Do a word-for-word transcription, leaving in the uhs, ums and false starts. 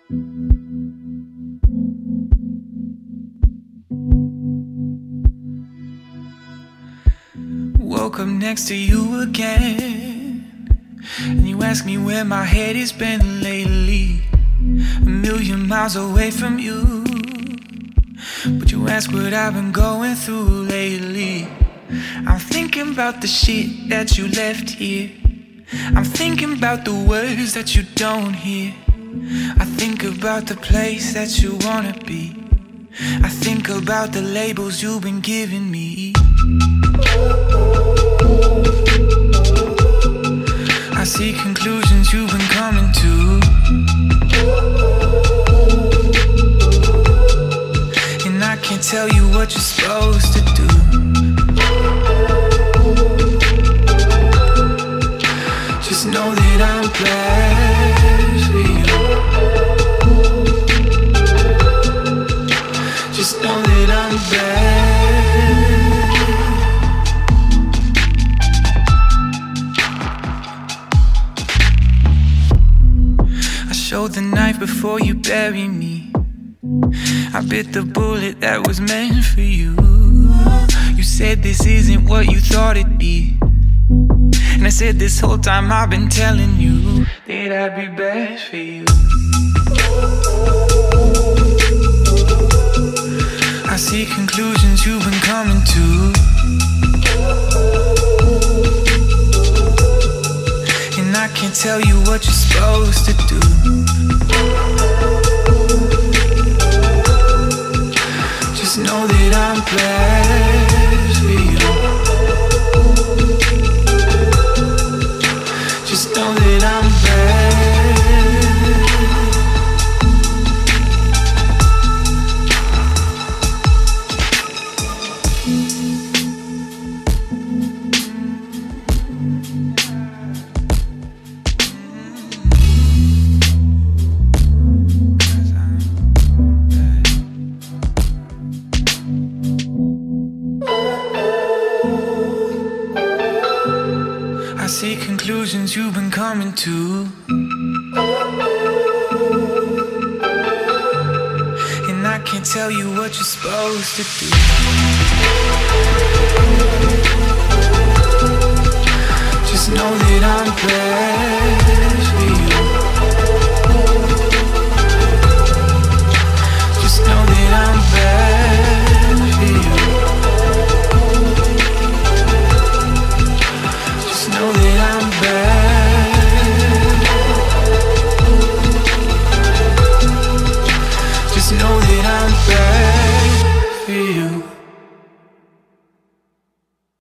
Woke up next to you again, and you ask me where my head has been lately. A million miles away from you, but you ask what I've been going through lately. I'm thinking about the shit that you left here. I'm thinking about the words that you don't hear. I think about the place that you wanna be. I think about the labels you've been giving me. I see conclusions you've been coming to. And I can't tell you what you're supposed to do. Just know that I'm blessed for you. Just know that I'm blessed. I showed the knife before you bury me. I bit the bullet that was meant for you. You said this isn't what you thought it'd be, and I said this whole time I've been telling you that I'd be best for you. I see conclusions you've been coming to. And I can't tell you what you're supposed to do. Just know that I'm blessed for you. Just know that I'm blessed. I see conclusions you've been coming to. And I can't tell you what you're supposed to do. Just know that I'm blessed for you. Just know that I'm blessed for you. Just know that I'm blessed. Just know that I'm blessed for you.